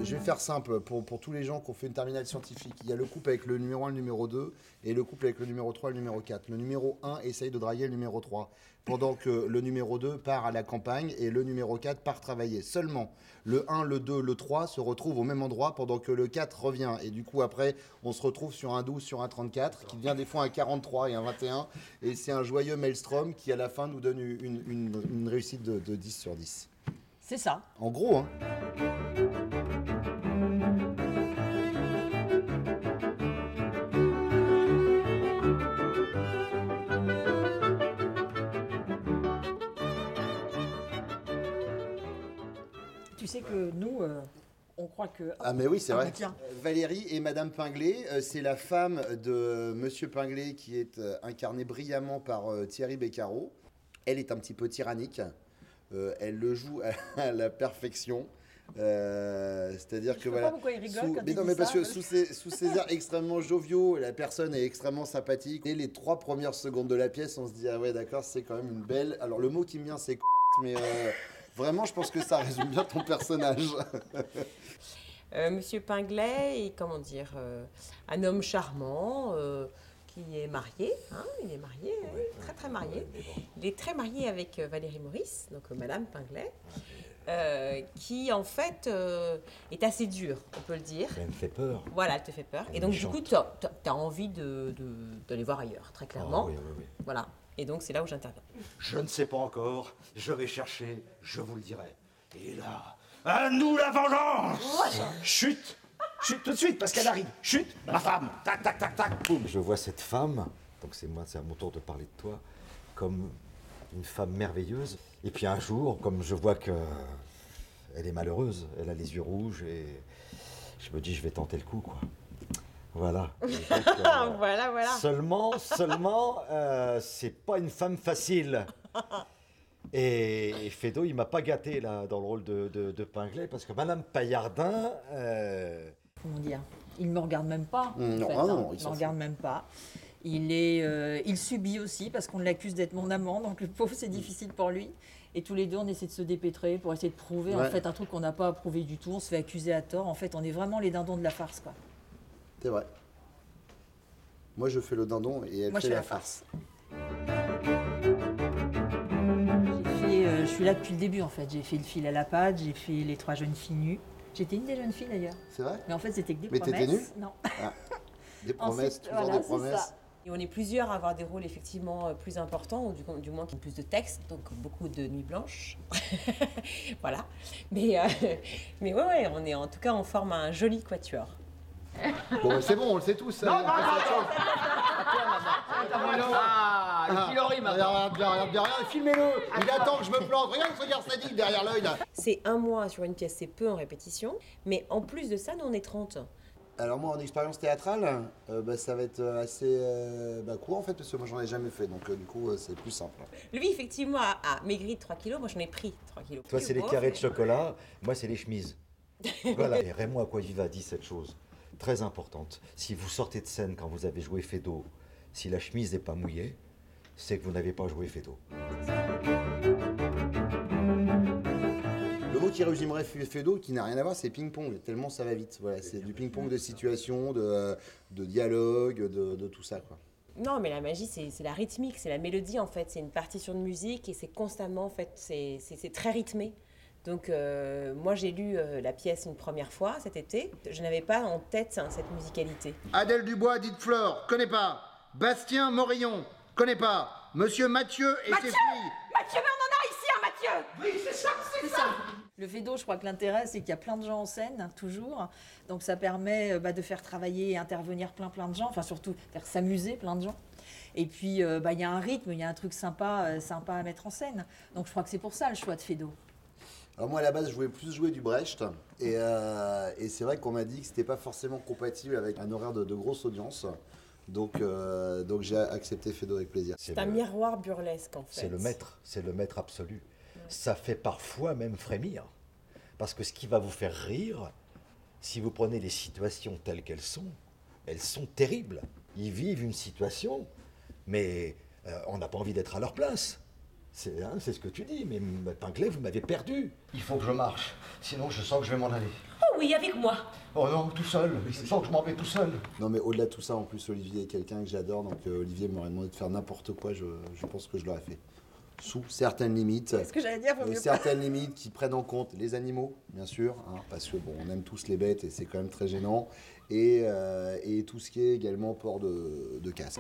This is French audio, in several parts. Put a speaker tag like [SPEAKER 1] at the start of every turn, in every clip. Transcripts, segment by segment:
[SPEAKER 1] je vais faire simple pour tous les gens qui ont fait une terminale scientifique. Il y a le couple avec le numéro 1 et le numéro 2 et le couple avec le numéro 3 et le numéro 4. Le numéro 1 essaye de draguer le numéro 3 pendant que le numéro 2 part à la campagne et le numéro 4 part travailler. Seulement, le 1, le 2, le 3 se retrouvent au même endroit pendant que le 4 revient. Et du coup, après, on se retrouve sur un 12, sur un 34 qui devient des fois un 43 et un 21. Et c'est un joyeux maelstrom qui, à la fin, nous donne une réussite de 10 sur 10.
[SPEAKER 2] C'est ça.
[SPEAKER 1] En gros, hein.
[SPEAKER 2] Tu sais que nous, on croit que...
[SPEAKER 1] Ah mais oui, c'est vrai.
[SPEAKER 2] Tiens.
[SPEAKER 1] Valérie et Madame Pinglet, c'est la femme de Monsieur Pinglet qui est incarnée brillamment par Thierry Beccaro. Elle est un petit peu tyrannique. Elle le joue à la perfection. C'est-à-dire que voilà.
[SPEAKER 2] Pas pourquoi il rigole quand
[SPEAKER 1] mais
[SPEAKER 2] il
[SPEAKER 1] non,
[SPEAKER 2] dit
[SPEAKER 1] mais parce
[SPEAKER 2] ça.
[SPEAKER 1] que sous ces airs extrêmement joviaux, la personne est extrêmement sympathique. Et les 3 premières secondes de la pièce, on se dit ah ouais d'accord, c'est quand même une belle. Alors le mot qui me vient c'est mais vraiment je pense que ça résume bien ton personnage.
[SPEAKER 3] Monsieur Pinglet est, comment dire, un homme charmant qui est marié. Hein, il est marié, oui, très très marié. Il est très marié avec Valérie Maurice, donc Madame Pinglet, qui en fait est assez dure, on peut le dire.
[SPEAKER 4] Elle me fait peur.
[SPEAKER 3] Voilà, elle te fait peur.
[SPEAKER 4] Elle
[SPEAKER 3] Et donc
[SPEAKER 4] est
[SPEAKER 3] du coup,
[SPEAKER 4] méchante.
[SPEAKER 3] tu as envie d'aller voir ailleurs, très clairement.
[SPEAKER 4] Ah, oui.
[SPEAKER 3] Voilà. Et donc c'est là où j'interviens.
[SPEAKER 5] Je ne sais pas encore, je vais chercher, je vous le dirai. Et là, à nous la vengeance. Chut, chut tout de suite parce qu'elle arrive. Chut, ma femme. Tac, tac, tac, tac, boum.
[SPEAKER 4] Je vois cette femme, donc c'est à mon tour de parler de toi, comme une femme merveilleuse. Et puis un jour, comme je vois que elle est malheureuse, elle a les yeux rouges et je me dis je vais tenter le coup quoi. Voilà. Et donc,
[SPEAKER 3] Voilà.
[SPEAKER 4] Seulement, c'est pas une femme facile. Et Fédo, il m'a pas gâté là dans le rôle de Pinglet parce que Madame Paillardin.
[SPEAKER 2] Comment dire? Il me regarde même pas.
[SPEAKER 1] Non,
[SPEAKER 2] en fait,
[SPEAKER 1] ah non, il
[SPEAKER 2] il
[SPEAKER 1] s'en
[SPEAKER 2] me regarde même pas. Il subit aussi parce qu'on l'accuse d'être mon amant, donc le pauvre c'est difficile pour lui. Et tous les deux on essaie de se dépêtrer pour essayer de prouver en fait un truc qu'on n'a pas prouvé du tout. On se fait accuser à tort. En fait, on est vraiment les dindons de la farce quoi.
[SPEAKER 1] C'est vrai. Moi je fais le dindon et elle fait la farce.
[SPEAKER 2] Je suis là depuis le début en fait. J'ai fait le fil à la patte, j'ai fait les 3 jeunes filles nues. J'étais une des jeunes filles d'ailleurs.
[SPEAKER 1] C'est vrai?
[SPEAKER 2] Mais en fait c'était que des
[SPEAKER 1] Mais
[SPEAKER 2] promesses.
[SPEAKER 1] t'étais nue?
[SPEAKER 2] Non.
[SPEAKER 1] Ah. Des promesses,
[SPEAKER 2] Ensuite,
[SPEAKER 1] toujours
[SPEAKER 2] voilà,
[SPEAKER 1] des
[SPEAKER 2] c'est
[SPEAKER 1] promesses.
[SPEAKER 2] ça.
[SPEAKER 3] Et on est plusieurs à avoir des rôles effectivement plus importants, ou du moins qui ont plus de texte, donc beaucoup de nuits blanches. Voilà. Mais ouais, on est en tout cas, on forme un joli quatuor.
[SPEAKER 1] Bon, bah, c'est bon, on le sait tous. Non,
[SPEAKER 6] Le pilori maintenant.
[SPEAKER 1] Regarde bien, filmez-le. Il attend que je me plante. Regarde ce regard sadique derrière l'œil là.
[SPEAKER 3] C'est 1 mois sur une pièce, c'est peu en répétition, mais en plus de ça, nous on est 30.
[SPEAKER 1] Alors moi en expérience théâtrale, ça va être assez court en fait parce que moi j'en ai jamais fait donc du coup c'est plus simple.
[SPEAKER 3] Lui effectivement a maigri de 3 kilos, moi j'en ai pris 3 kilos.
[SPEAKER 4] Toi, c'est les carrés de chocolat, moi, c'est les chemises. Voilà. Et Raymond Aquaviva dit cette chose très importante. Si vous sortez de scène quand vous avez joué Fédo, si la chemise n'est pas mouillée, c'est que vous n'avez pas joué Fédo.
[SPEAKER 1] Le mot qui résumerait Fédo, qui n'a rien à voir, c'est ping-pong, tellement ça va vite. Voilà, c'est du ping-pong de situation, de dialogue, de tout ça quoi.
[SPEAKER 3] Non, mais la magie, c'est la rythmique, c'est la mélodie en fait, c'est une partition de musique et c'est constamment en fait, c'est très rythmé. Donc moi j'ai lu la pièce une première fois cet été, je n'avais pas en tête cette musicalité.
[SPEAKER 1] Adèle Dubois, dite Flore, connais pas. Bastien Morillon, connais pas. Monsieur Mathieu et ses filles.
[SPEAKER 2] Mathieu, mais on en a ici un Mathieu! Oui, c'est ça. Le Fédo, je crois que l'intérêt, c'est qu'il y a plein de gens en scène, toujours. Donc ça permet de faire travailler et intervenir plein de gens, enfin surtout faire s'amuser plein de gens. Et puis il y a un rythme, il y a un truc sympa à mettre en scène. Donc je crois que c'est pour ça le choix de Fédo.
[SPEAKER 1] Alors moi à la base je voulais plus jouer du Brecht et c'est vrai qu'on m'a dit que c'était pas forcément compatible avec un horaire de grosse audience. Donc j'ai accepté Fédo avec plaisir.
[SPEAKER 3] C'est un miroir burlesque en fait.
[SPEAKER 4] C'est le maître absolu. Ouais. Ça fait parfois même frémir. Parce que ce qui va vous faire rire, si vous prenez les situations telles qu'elles sont terribles. Ils vivent une situation, mais on n'a pas envie d'être à leur place. C'est ce que tu dis, mais Pinglet, vous m'avez perdu. Il faut que je marche, sinon je sens que je vais m'en aller.
[SPEAKER 3] Oh oui, avec moi.
[SPEAKER 4] Oh non, tout seul. Il sent que je m'en vais tout seul.
[SPEAKER 1] Non mais au-delà de tout ça, en plus Olivier est quelqu'un que j'adore, donc Olivier m'aurait demandé de faire n'importe quoi, je pense que je l'aurais fait. Sous certaines limites.
[SPEAKER 2] C'est ce que j'allais dire, vaut mieux pas.
[SPEAKER 1] Certaines limites qui prennent en compte les animaux, bien sûr, hein, parce que bon, on aime tous les bêtes et c'est quand même très gênant, et tout ce qui est également port de casque.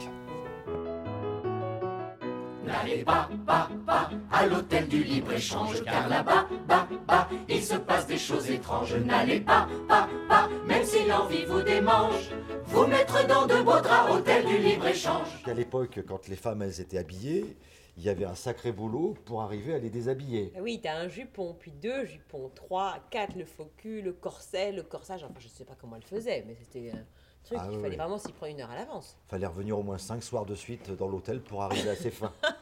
[SPEAKER 7] N'allez pas à l'hôtel du libre-échange, car là-bas, il se passe des choses étranges. N'allez pas, même si l'envie vous démange, vous mettre dans de beaux draps, hôtel du libre-échange.
[SPEAKER 4] À l'époque, quand les femmes, elles étaient habillées, il y avait un sacré boulot pour arriver à les déshabiller.
[SPEAKER 3] Oui, t'as un jupon, puis 2 jupons, 3, 4, le faux cul, le corset, le corsage. Enfin, je sais pas comment elle faisait, mais c'était un truc, il fallait vraiment s'y prendre 1 heure à l'avance.
[SPEAKER 4] Fallait revenir au moins 5 soirs de suite dans l'hôtel pour arriver à ses fins.